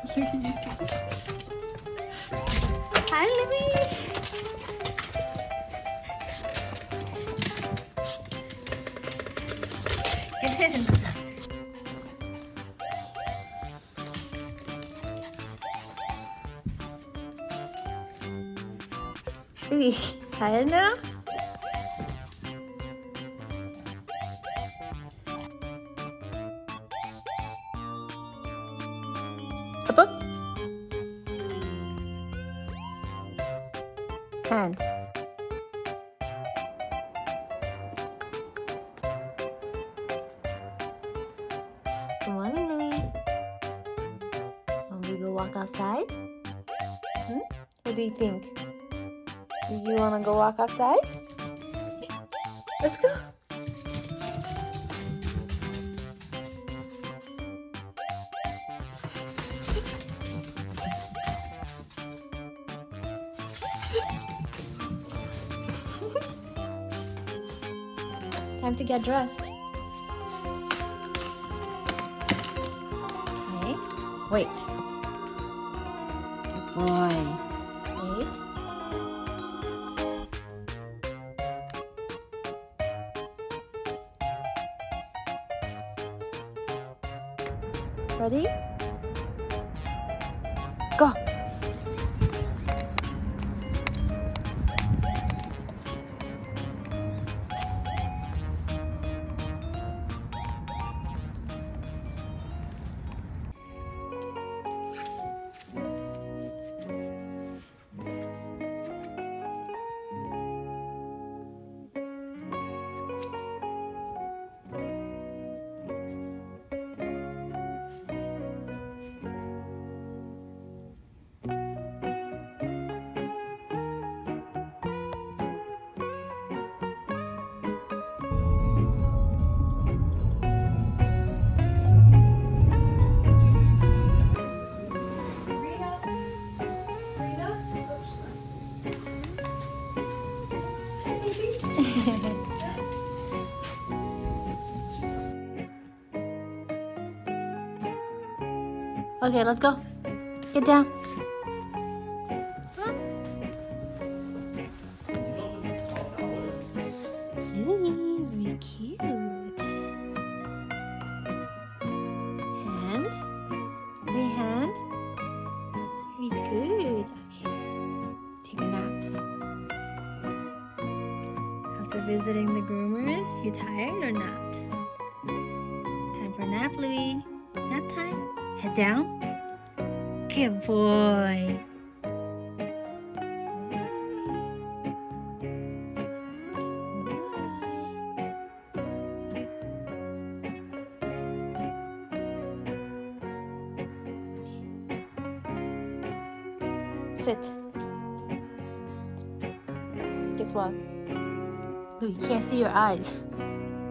Louie, you see? Hi, Louie. Good. Louie, tired now? Up, up. Hand. Good morning, Louie. Want we go walk outside? What do you think? Do you want to go walk outside? Let's go. Time to get dressed. Okay. Wait. Good boy. Wait. Ready? Go. Okay, let's go. Get down. Louie, very cute. Hand. Hey, hand. Very good. Okay. Take a nap. After visiting the groomers, you tired or not? Time for a nap, Louie. Nap time. Head down. Good boy. Sit. Guess what? Louie, you can't see your eyes.